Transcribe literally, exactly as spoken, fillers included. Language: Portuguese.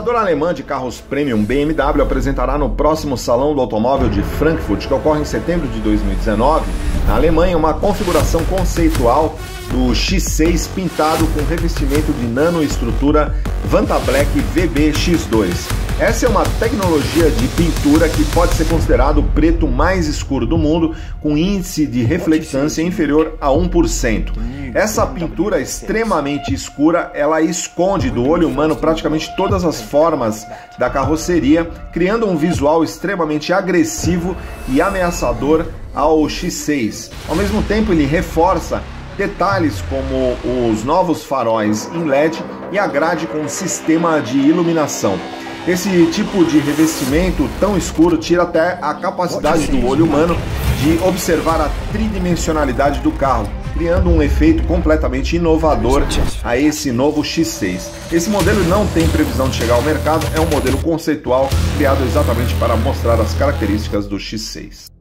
A montadora alemã de carros premium B M W apresentará no próximo Salão do Automóvel de Frankfurt, que ocorre em setembro de dois mil e dezenove, na Alemanha, uma configuração conceitual do X seis pintado com revestimento de nanoestrutura Vantablack V B X dois. Essa é uma tecnologia de pintura que pode ser considerado o preto mais escuro do mundo, com índice de reflectância inferior a um por cento. Essa pintura extremamente escura, ela esconde do olho humano praticamente todas as formas da carroceria, criando um visual extremamente agressivo e ameaçador ao X seis. Ao mesmo tempo, ele reforça detalhes como os novos faróis em L E D e a grade com sistema de iluminação. Esse tipo de revestimento tão escuro tira até a capacidade do olho humano de observar a tridimensionalidade do carro, criando um efeito completamente inovador a esse novo X seis. Esse modelo não tem previsão de chegar ao mercado, é um modelo conceitual criado exatamente para mostrar as características do X seis.